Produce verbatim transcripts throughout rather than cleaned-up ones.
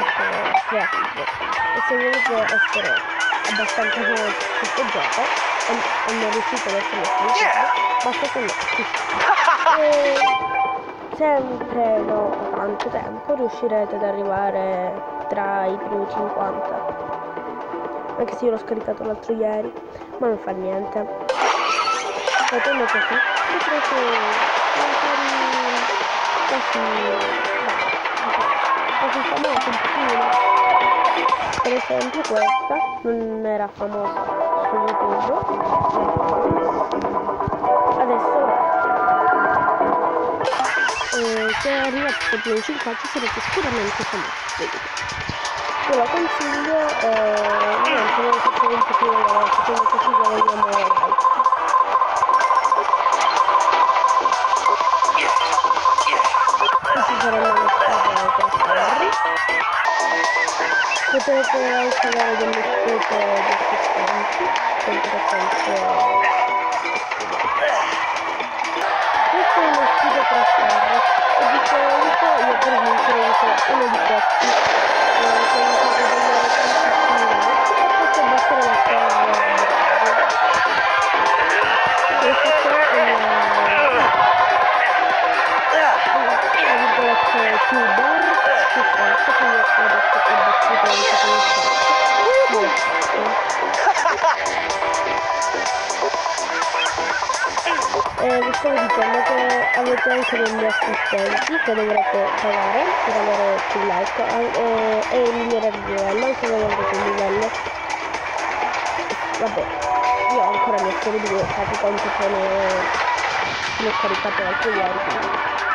molto creativo, e se volete essere abbastanza buoni su questo gioco e, e non riuscite ad essere finito, basta connettersi. E sempre dopo tanto tempo riuscirete ad arrivare tra i primi cinquanta, anche se io l'ho scaricato l'altro ieri, ma non fa niente. Facendo così potrete diventare quasi quasi famosi un pochino. Per esempio questa non era famosa su YouTube, adesso eh, se arrivate ai primi cinquanta sarete sicuramente famosi. Io la consiglio, eh, niente, non faccio un pochino, facciamo così che vediamo like. Questi saranno le strade per farli. Potete anche avere delle spese di assistenti, che interessante. Questo è uno scudo per ferro, e di solito io per vincere uso uno di questi, eh, che mi fa vedere tantissimi like, e posso battere la ferro. Questo qua è una più bar, più forte, quindi adesso ho battuto anche con il forte. E vi stavo dicendo che avete anche degli assistenti che dovrete pagare per avere più like e, e migliorare il livello, anche voi avete più livello. Vabbè, io ho ancora le serie due, capita anche che ne l'ho caricato l'altro ieri, quindi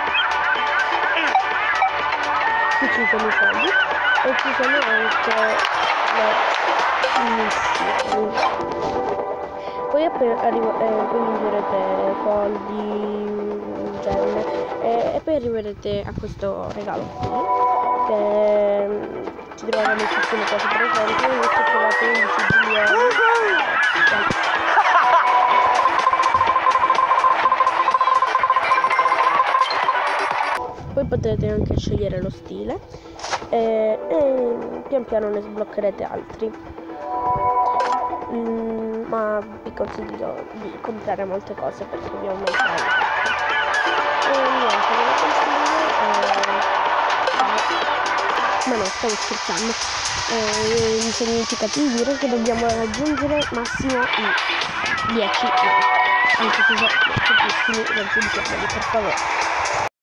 qui ci sono i soldi e ci sono anche le missioni. Poi appena eh, vincerete soldi, gemme, e, e poi arriverete a questo regalo qui, che um, ci troverà moltissime cose. Per esempio io ho trovato undici milioni. Poi potete anche scegliere lo stile e, e pian piano ne sbloccherete altri. Mm, ma vi consiglio di comprare molte cose perché vi aumenterà. E niente, ve lo consiglio. Eh, ma no, stavo scherzando. Eh, mi significa dire che dobbiamo raggiungere massimo i dieci like. Anche se sono pochissimi, raggiungiamoli per favore.